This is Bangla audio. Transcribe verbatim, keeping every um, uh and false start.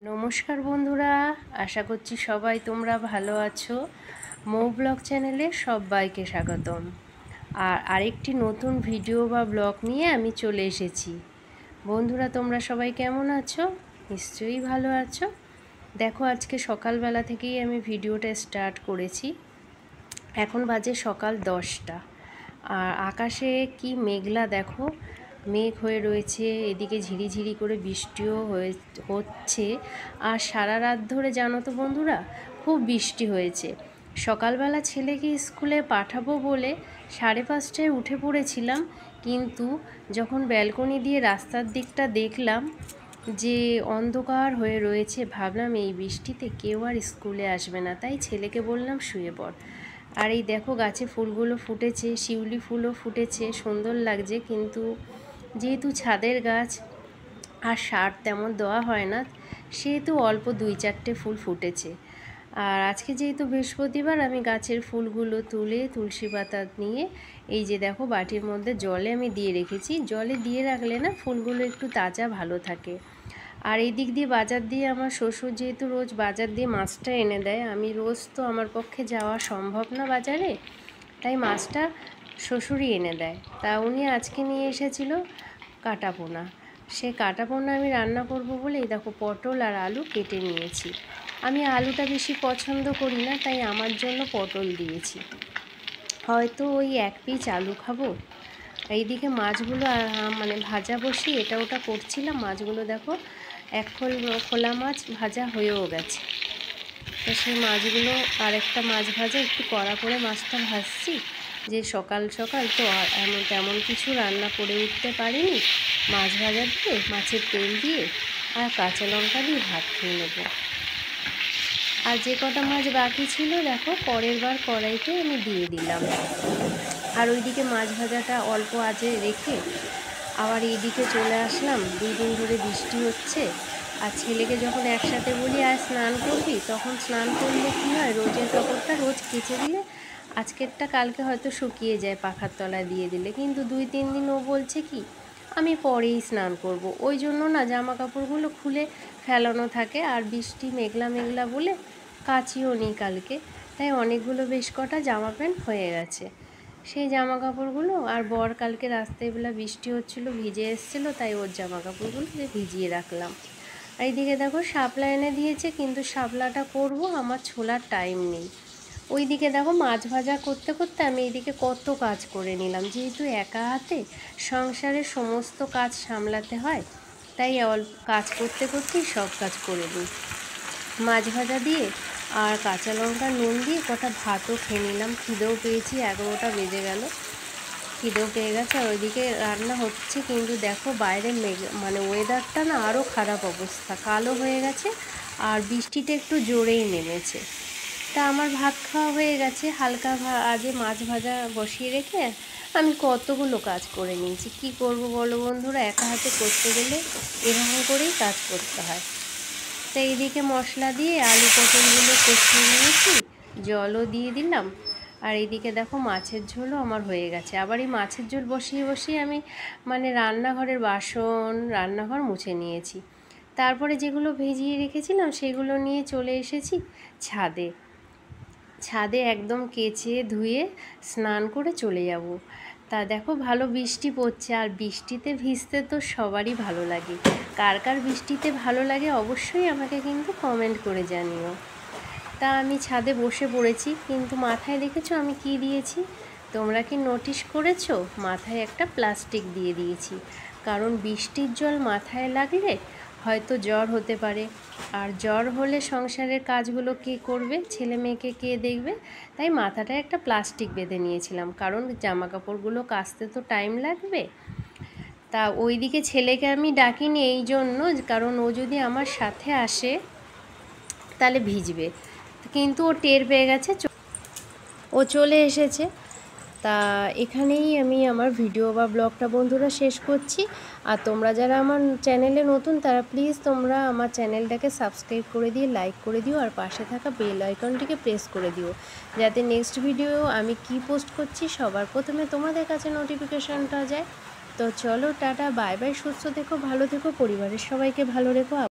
নমস্কার বন্ধুরা, আশা করছি সবাই তোমরা ভালো আছো। মৌ ব্লগ চ্যানেলে সবাইকে স্বাগতম। আর আরেকটি নতুন ভিডিও বা ব্লগ নিয়ে আমি চলে এসেছি। বন্ধুরা, তোমরা সবাই কেমন আছো? নিশ্চয়ই ভালো আছো। দেখো, আজকে সকালবেলা থেকেই আমি ভিডিওটা স্টার্ট করেছি। এখন বাজে সকাল দশটা। আর আকাশে কি মেঘলা দেখো, মেঘ হয়ে রয়েছে, এদিকে ঝিরিঝিরি করে বৃষ্টিও হয়ে হচ্ছে। আর সারা রাত ধরে জানো তো বন্ধুরা, খুব বৃষ্টি হয়েছে। সকালবেলা ছেলেকে স্কুলে পাঠাবো বলে সাড়ে পাঁচটায় উঠে পড়েছিলাম, কিন্তু যখন ব্যালকনি দিয়ে রাস্তার দিকটা দেখলাম যে অন্ধকার হয়ে রয়েছে, ভাবলাম এই বৃষ্টিতে কেউ আর স্কুলে আসবে না, তাই ছেলেকে বললাম শুয়ে পড়। আর এই দেখো, গাছে ফুলগুলো ফুটেছে, শিউলি ফুলও ফুটেছে, সুন্দর লাগছে। কিন্তু যেহেতু ছাদের গাছ আর সার তেমন দেওয়া হয় না, সেহেতু অল্প দুই চারটে ফুল ফুটেছে। আর আজকে যেহেতু বৃহস্পতিবার, আমি গাছের ফুলগুলো তুলে তুলসী পাতা নিয়ে এই যে দেখো বাটির মধ্যে জলে আমি দিয়ে রেখেছি। জলে দিয়ে রাখলে না ফুলগুলো একটু তাজা ভালো থাকে। আর এই দিক দিয়ে বাজার দিয়ে আমার শ্বশুর যেহেতু রোজ বাজার দিয়ে মাছটা এনে দেয়, আমি রোজ তো আমার পক্ষে যাওয়া সম্ভব না বাজারে, তাই মাছটা শ্বশুরই এনে দেয়। তা উনি আজকে নিয়ে এসেছিল কাটাপোনা। সে কাটাপোনা আমি রান্না করব বলে এই দেখো পটল আর আলু কেটে নিয়েছি। আমি আলুটা বেশি পছন্দ করি না, তাই আমার জন্য পটল দিয়েছি। হয়তো ওই এক পিস আলু খাবো। এইদিকে মাছগুলো মানে ভাজা বসি এটা ওটা করছিলাম। মাছগুলো দেখো এক খোল খোলা মাছ ভাজা হয়েও গেছে। তো সেই মাছগুলো আর একটা মাছ ভাজা একটু কড়া করে মাছটা ভাজছি, যে সকাল সকাল তো এমন তেমন কিছু রান্না করে উঠতে পারিনি। মাছ ভাজা দিয়ে, মাছের তেল দিয়ে আর কাঁচা লঙ্কা দিয়ে ভাত খেয়ে নেবো। আর যে কটা মাছ বাকি ছিল দেখো পরের বার কড়াইতে আমি দিয়ে দিলাম। আর ওইদিকে মাছ ভাজাটা অল্প আঁচে রেখে আবার এইদিকে চলে আসলাম। দুই দিন ধরে বৃষ্টি হচ্ছে, আর ছেলেকে যখন একসাথে বলি আর স্নান করবি, তখন স্নান করলে কী হয়, রোজের কাপড়টা রোজ কেচে দিলে আজকেরটা কালকে হয়তো শুকিয়ে যায় পাখার তলায় দিয়ে দিলে, কিন্তু দুই তিন দিন ও বলছে কি আমি পরেই স্নান করব। ওই জন্য না জামা কাপড়গুলো খুলে ফেলানো থাকে। আর বৃষ্টি মেঘলা মেঘলা বলে কাচিও নি কালকে, তাই অনেকগুলো বেশ কটা জামা প্যান্ট হয়ে গেছে। সেই জামা কাপড়গুলো আর বর কালকে রাস্তাবেলা বৃষ্টি হচ্ছিলো, ভিজে এসেছিলো, তাই ওর জামা কাপড়গুলো যে ভিজিয়ে রাখলাম। আর এইদিকে দেখো শাপলা এনে দিয়েছে, কিন্তু শাপলাটা করব আমার ছোলার টাইম নেই। ওইদিকে দেখো মাছ ভাজা করতে করতে আমি এইদিকে কত কাজ করে নিলাম। যেহেতু একা হাতে সংসারের সমস্ত কাজ সামলাতে হয়, তাই অল্প কাজ করতে করতেই সব কাজ করে নিই। মাছ ভাজা দিয়ে আর কাঁচা লঙ্কা নুন দিয়ে কটা ভাতও খেয়ে নিলাম। খিদেও পেয়েছি, এগারোটা বেজে গেল, খিদেও পেয়ে গেছে। আর ওইদিকে রান্না হচ্ছে, কিন্তু দেখো বাইরে মেঘ মানে ওয়েদারটা না আরও খারাপ অবস্থা, কালো হয়ে গেছে আর বৃষ্টিটা একটু জোরেই নেমেছে। তা আমার ভাত খাওয়া হয়ে গেছে, হালকা আজে মাছ ভাজা বসিয়ে রেখে আমি কতগুলো কাজ করে নিয়েছি। কি করব বলো বন্ধুরা, একা হাতে করতে গেলে এরকম করেই কাজ করতে হয়। তো এইদিকে মশলা দিয়ে আলু পটলগুলো কষিয়ে নিয়েছি, জলও দিয়ে দিলাম। আর এইদিকে দেখো মাছের ঝোলও আমার হয়ে গেছে। আবার এই মাছের ঝোল বসিয়ে বসিয়ে আমি মানে রান্নাঘরের বাসন রান্নাঘর মুছে নিয়েছি। তারপরে যেগুলো ভিজিয়ে রেখেছিলাম সেগুলো নিয়ে চলে এসেছি ছাদে। ছাদে একদম কেচে ধুয়ে স্নান করে চলে যাব। তা দেখো ভালো বৃষ্টি পড়ছে, আর বৃষ্টিতে ভিজতে তো সবারই ভালো লাগে। কার কার বৃষ্টিতে ভালো লাগে অবশ্যই আমাকে কিন্তু কমেন্ট করে জানিও। তা আমি ছাদে বসে পড়েছি, কিন্তু মাথায় দেখেছো আমি কি দিয়েছি? তোমরা কি নোটিশ করেছো? মাথায় একটা প্লাস্টিক দিয়ে দিয়েছি, কারণ বৃষ্টির জল মাথায় লাগলে হয়তো জ্বর হতে পারে। আর জ্বর হলে সংসারের কাজগুলো কে করবে, ছেলে মেয়েকে কে দেখবে? তাই মাথাটায় একটা প্লাস্টিক বেঁধে নিয়েছিলাম, কারণ জামা কাপড়গুলো কাচতে তো টাইম লাগবে। তা ওইদিকে ছেলেকে আমি ডাকিনি এই জন্য, কারণ ও যদি আমার সাথে আসে তাহলে ভিজবে, কিন্তু ও টের পেয়ে গেছে, ও চলে এসেছে। তা এখানেই আমি আমার ভিডিও বা ব্লগটা বন্ধুরা শেষ করছি। আর তোমরা যারা আমার চ্যানেলে নতুন, তারা প্লিজ তোমরা আমার চ্যানেলটাকে সাবস্ক্রাইব করে দিয়ে লাইক করে দিও, আর পাশে থাকা বেল আইকনটিকে প্রেস করে দিও, যাতে নেক্সট ভিডিও আমি কি পোস্ট করছি সবার প্রথমে তোমাদের কাছে নোটিফিকেশানটা যায়। তো চলো টাটা, বাই বাই, সুস্থ থেকো, ভালো থেকো, পরিবারের সবাইকে ভালো রেখো।